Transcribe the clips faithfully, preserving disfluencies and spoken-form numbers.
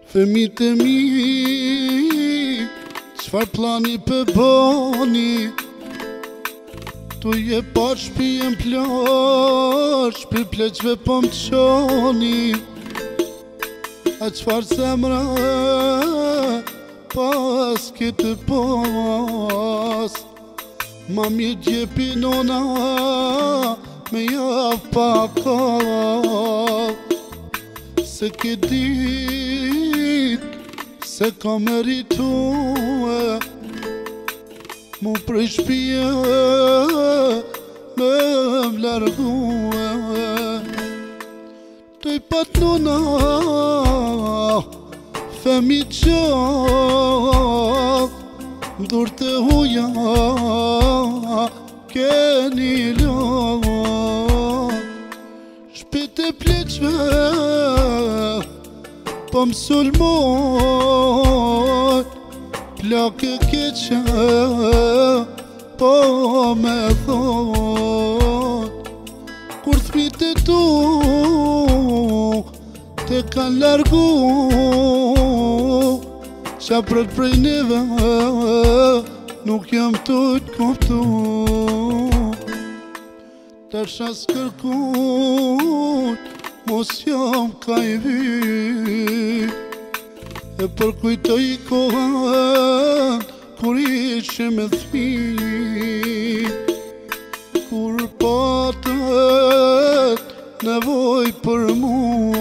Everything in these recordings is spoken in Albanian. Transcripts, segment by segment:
Femit e mi, qfar plani për boni, tu je pa shpijen plash, për pleqve po më qoni. A qfar zemra pas këtë pas, ma mirë gjepi nona me javë pa kall. Se ke dit se ka meritue mu prej shpije me vlargue. Toj pat nona femi qaf dur të huja keni lon shpit e pleqve po m'sulmoj plake keqe po me thot kur thmit e tu te kan largu qa prët prej neve nuk jam të t'kuptu. Tash as kërkut mos jam ka i vyt e përkujtoj kohën kur ishe me thmit, kur patët nevoj për mu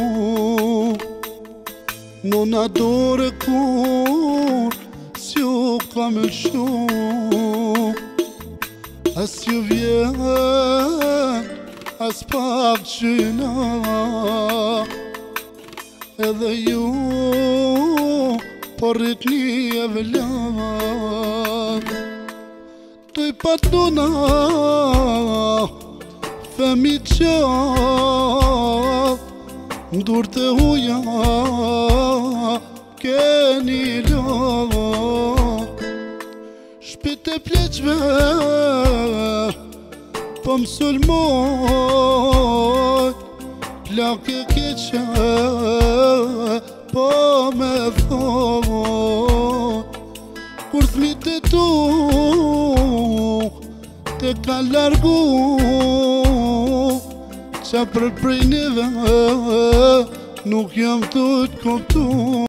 nona dore kur s'ju ka me shu. As ju vjen as pak qyna edhe ju po rritni e vëllat. Toj pat nona femi qaf ndur të huja keni lon shpit e pleqve po m'sulmoj plake keqe po me thot kur thmit e tu te ka largu qa prët prej neve nuk jam të t'kuptu.